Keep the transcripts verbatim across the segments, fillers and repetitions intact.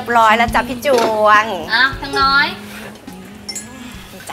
ร้อยแล้วจ้ะพี่จวงอ่ะทั้งน้อยจ้ะ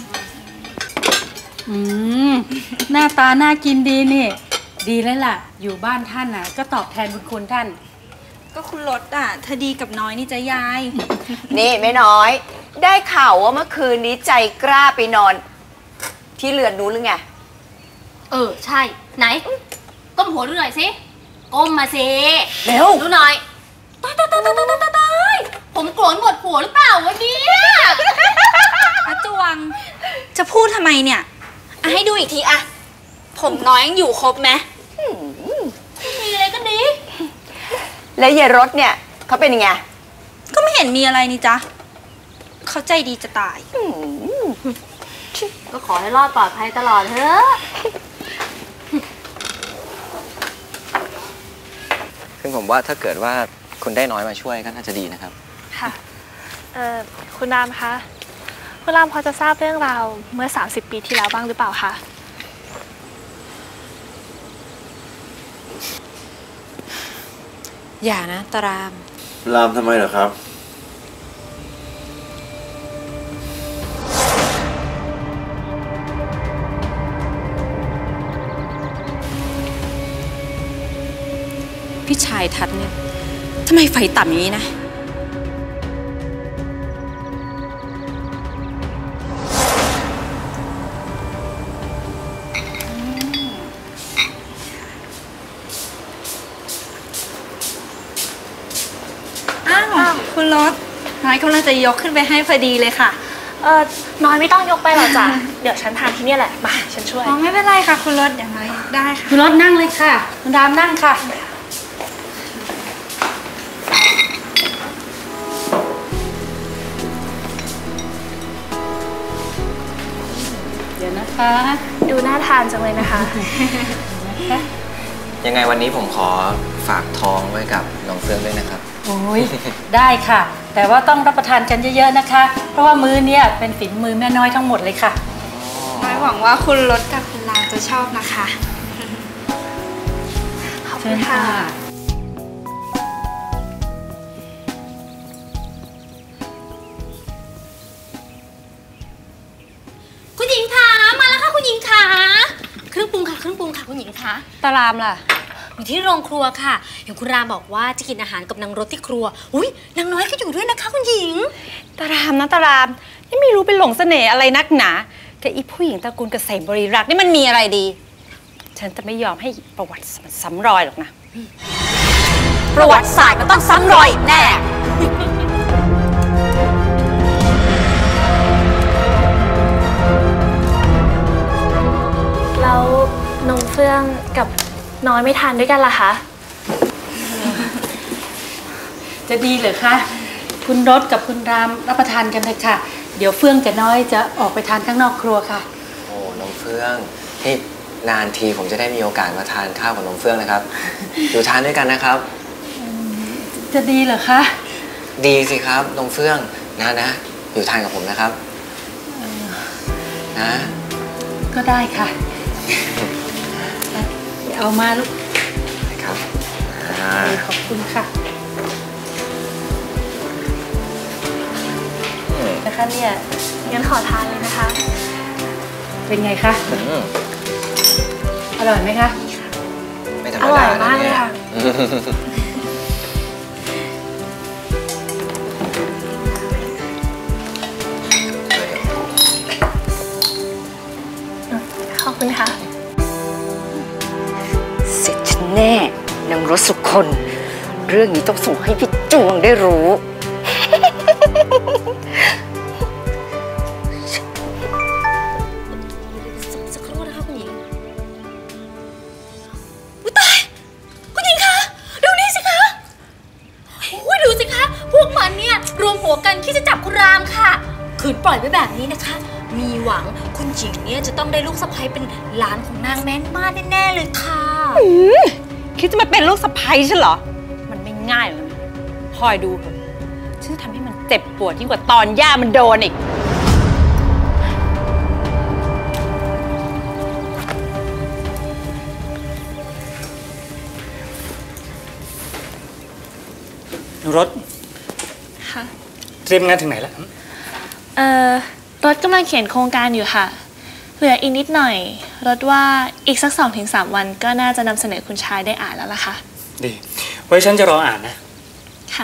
อืมหน้าตาน่ากินดีนี่ดีแล้วล่ะอยู่บ้านท่านน่ะก็ตอบแทนบุญคุณท่านก็คุณรถอ่ะเธอดีกับน้อยนี่จะยายนี่ไม่น้อยได้ข่าวว่าเมื่อคืนนี้ใจกล้าไปนอนที่เรือนนู้นหรือไงเออใช่ไหนก้มหัวดูหน่อยสิก้มมาสิเร็วดูหน่อยตายตายตายตายตายตายผมโกรธหมดหัวหรือเปล่าวะเนี่ยอาจวงจะพูดทำไมเนี่ยอ่ะให้ดูอีกทีอะผมน้อยยังอยู่ครบไหมมีอะไรก็ดีแล้วยายรถเนี่ยเขาเป็นยังไงก็ไม่เห็นมีอะไรนี่จ๊ะเขาใจดีจะตายก็ขอให้รอดปลอดภัยตลอดเถอะซึ่งผมว่าถ้าเกิดว่าคุณได้น้อยมาช่วยก็น่าจะดีนะครับค่ะเอ่อคุณรามคะคุณรามพอจะทราบเรื่องราวเมื่อสามสิบปีที่แล้วบ้างหรือเปล่าคะอย่านะตารามรามทำไมเหรอครับพี่ชายทัศน์เนี่ยทำไมไฟต่ำอย่างนี้นะอ้าวคุณรถน้อยกำลังจะยกขึ้นไปให้พอดีเลยค่ะเออน้อยไม่ต้องยกไปหรอกจ้ะเดี๋ยวฉันทานที่นี่แหละมาฉันช่วยอ๋อไม่เป็นไรค่ะคุณรถอย่างไรได้ค่ะคุณรถนั่งเลยค่ะคุณรามนั่งค่ะเดี๋ยวนะคะดูน่าทานจังเลยนะคะยังไงวันนี้ผมขอฝากท้องไว้กับน้องเฟื่องด้วยนะครับโอ้ยได้ค่ะแต่ว่าต้องรับประทานกันเยอะๆนะคะเพราะว่ามื้อนี้เป็นฝีมือแม่น้อยทั้งหมดเลยค่ะน้อยหวังว่าคุณรถกับคุณรามจะชอบนะคะขอบคุณค่ะคุณหญิงคะมาแล้วค่ะคุณหญิงคะเครื่องปรุงค่ะเครื่องปรุงค่ะคุณหญิงคะตารามล่ะอยู่ที่โรงครัวค่ะเห็นคุณรามบอกว่าจะกินอาหารกับนางรถที่ครัวอุ้ยนางน้อยก็อยู่ด้วยนะคะคุณหญิงตารามนะตารามนี่ไม่รู้เป็นหลงเสน่ห์อะไรนักหนาแต่อีผู้หญิงตระกูลเกษมบริรักษ์นี่มันมีอะไรดีฉันจะไม่ยอมให้ประวัติมันซ้ำรอยหรอกนะประวัติศาสตร์มันต้องซ้ำรอยแน่แล้วน้องเฟื่องกับน้อยไม่ทานด้วยกันล่ะคะจะดีเหรอคะคุณรถกับคุณรามรับประทานกันเลยค่ะเดี๋ยวเฟื่องกับน้อยจะออกไปทานข้างนอกครัวค่ะโอ้น้องเฟื่องนี่นานทีผมจะได้มีโอกาสมาทานข้าวกับน้องเฟื่องนะครับอยู่ทานด้วยกันนะครับจะดีเหรอคะดีสิครับน้องเฟื่องนะนะอยู่ทานกับผมนะครับนะก็ได้ค่ะเอามาลูกครับขอบคุณค่ะนะคะเนี่ยงั้นขอทานเลยนะคะเป็นไงคะอร่อยไหมคะไม่ธรรมดาอร่อยมากเลยค่ะขอบคุณค่ะเสร็จฉันแน่นางรสสุคนเรื่องนี้ต้องส่งให้พี่จวงได้รู้สักครู่นะคะคุณหญิงอุ๊ยตายคุณหญิงคะดูนี่สิคะอุ๊ยดูสิคะพวกมันเนี่ยรวมหัวกันที่จะจับคุณรามค่ะขืนปล่อยไว้แบบนี้นะคะมีหวังคุณหญิงเนี่ยจะต้องได้ลูกสะใภ้เป็นหลานของนางแม่นมาแน่ๆเลยค่ะคิดจะมาเป็นลูกสะใภ้ฉันเหรอมันไม่ง่ายหรอกนะคอยดูเถอะฉันจะทำให้มันเจ็บปวดยิ่งกว่าตอนย่ามันโดนอีกรถเตรียมงานถึงไหนแล้วเอ่อรถกำลังเขียนโครงการอยู่ค่ะเหลืออีกนิดหน่อยรถว่าอีกสักสองถึงสามวันก็น่าจะนำเสนอคุณชายได้อ่านแล้วล่ะค่ะดีไว้ฉันจะรออ่านนะค่ะ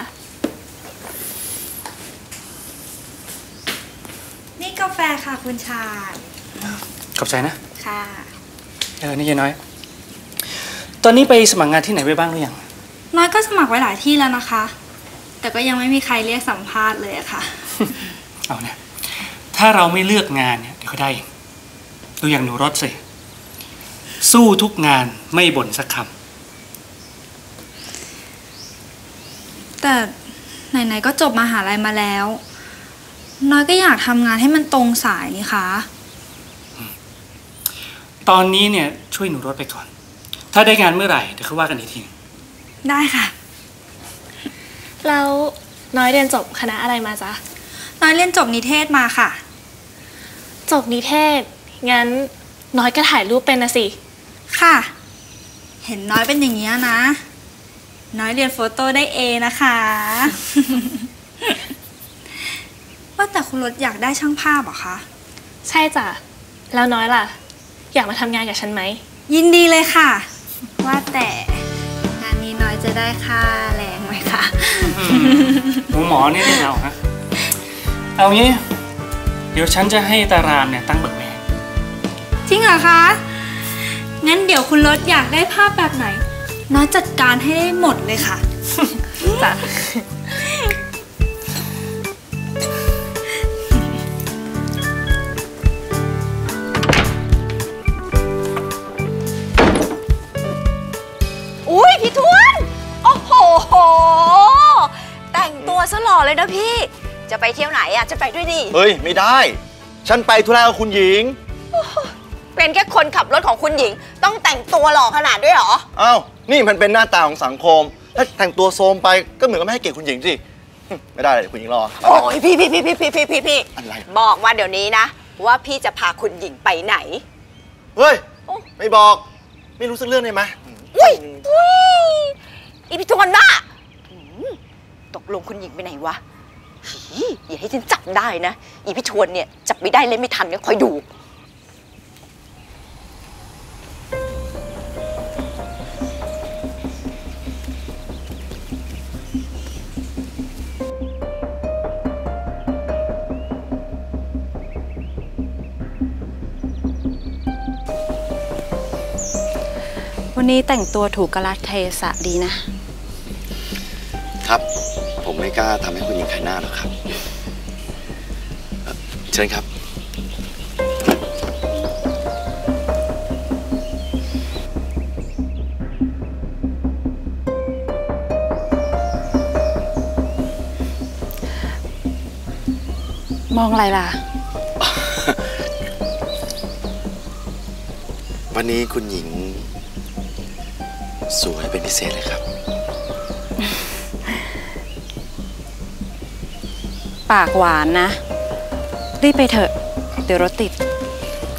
นี่กาแฟค่ะคุณชายขอบใจนะค่ะเออนี่ยายน้อยตอนนี้ไปสมัครงานที่ไหนไปบ้างหรือยังน้อยก็สมัครไว้หลายที่แล้วนะคะแต่ก็ยังไม่มีใครเรียกสัมภาษณ์เลยอะค่ะเอาเนี่ยถ้าเราไม่เลือกงานเนี่ยเดี๋ยวก็ได้ดูอย่างหนูรถสิสู้ทุกงานไม่บ่นสักคำแต่ไหนๆก็จบมหาลัยมาแล้วน้อยก็อยากทำงานให้มันตรงสายนี่คะตอนนี้เนี่ยช่วยหนูรถไปก่อนถ้าได้งานเมื่อไหร่เดี๋ยวค่อยว่ากันอีกทีได้ค่ะแล้วน้อยเรียนจบคณะอะไรมาจ๊ะน้อยเรียนจบนิเทศมาค่ะจบนิเทศงั้นน้อยก็ถ่ายรูปเป็นนะสิค่ะเห็นน้อยเป็นอย่างนี้นะน้อยเรียนโฟโต้ได้เอนะคะ ว่าแต่คุณรถอยากได้ช่างภาพเหรอคะใช่จ้ะแล้วน้อยล่ะอยากมาทำงานกับฉันไหมยินดีเลยค่ะว่าแต่งานนี้น้อยจะได้ค่าแรงไหมคะหมูหมอนี่ไม่เอาฮะเอางี้เดี๋ยวฉันจะให้ตารามเนี่ยตั้งเบิกแม่จริงเหรอคะงั้นเดี๋ยวคุณรถอยากได้ภาพแบบไหนน้อยจัดการให้ได้หมดเลยค่ะจ้ะอุ้ยพี่ทวนโอ้โหแต่งตัวซะหล่อเลยนะพี่จะไปเที่ยวไหนอ่ะจะไปด้วยดิเฮ้ยไม่ได้ฉันไปธุระกับคุณหญิงเป็นแค่คนขับรถของคุณหญิงต้องแต่งตัวหล่อขนาดด้วยเหรออ้าวนี่มันเป็นหน้าตาของสังคมถ้าแต่งตัวโทรมไปก็เหมือนกับไม่ให้เกียรติคุณหญิงสิไม่ได้เลยคุณหญิงรอโอ้ยพี่พี่พี่พี่พี่พี่พี่พี่อะไรบอกมาเดี๋ยวนี้นะว่าพี่จะพาคุณหญิงไปไหนเฮ้ยไม่บอกไม่รู้สักเรื่องเลยไหมอุ้ยอุ้ยอีพี่ทวนบ้าตกลงคุณหญิงไปไหนวะอย่าให้ฉันจับได้นะอีพี่ทวนเนี่ยจับไม่ได้เลยไม่ทันก็คอยดูวันนี้แต่งตัวถูกกาลเทศะดีนะครับผมไม่กล้าทำให้คุณหญิงขายหน้าหรอกครับเชิญครับมองอะไรล่ะวันนี้คุณหญิงสวยเป็นพิเศษเลยครับปากหวานนะรีบไปเถอะเดี๋ยวรถติดไป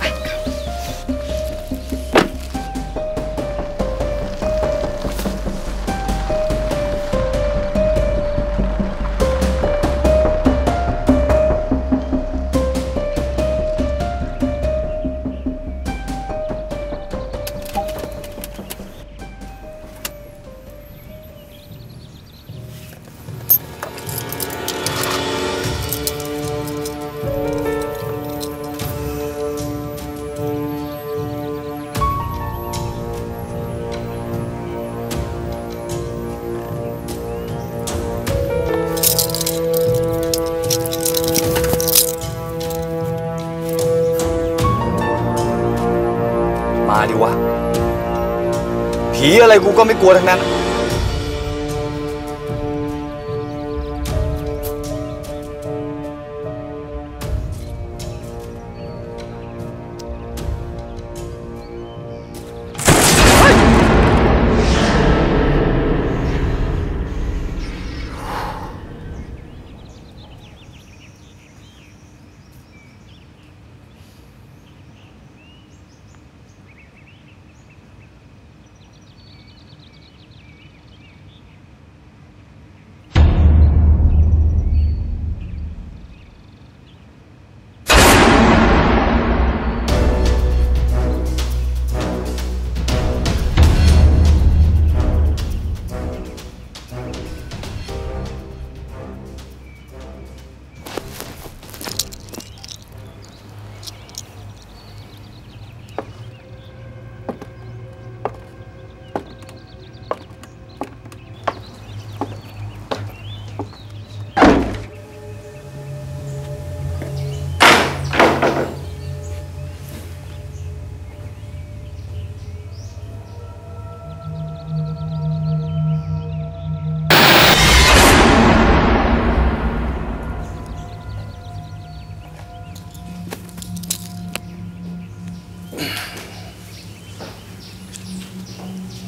มาดิวะผีอะไรกูก็ไม่กลัวทั้งนั้น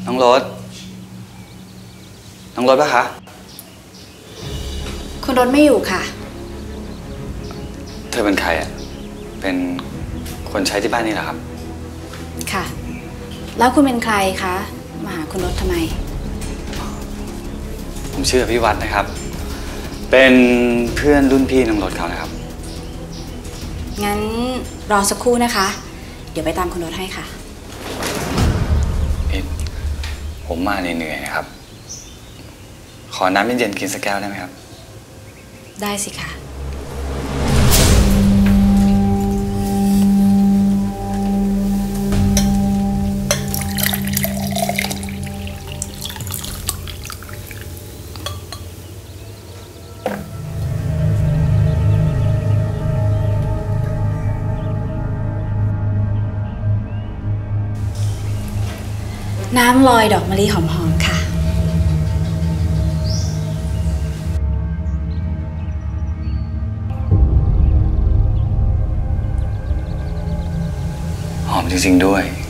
น้องรถน้องรถปะคะคุณรถไม่อยู่ค่ะเธอเป็นใครอ่ะเป็นคนใช้ที่บ้านนี่เหรอครับค่ะ แล้วคุณเป็นใครคะมาหาคุณรถทำไมผมชื่อพี่วัดนะครับ เป็นเพื่อนรุ่นพี่น้องรถเขานะครับงั้นรอสักครู่นะคะ เดี๋ยวไปตามคุณรถให้ค่ะนี่ผมมาเหนื่อยๆนะครับ ขอน้ำเย็นๆกินสักแก้วได้ไหมครับได้สิค่ะ น้ำลอยดอกมะลิหอมๆค่ะหอมจริงๆด้วย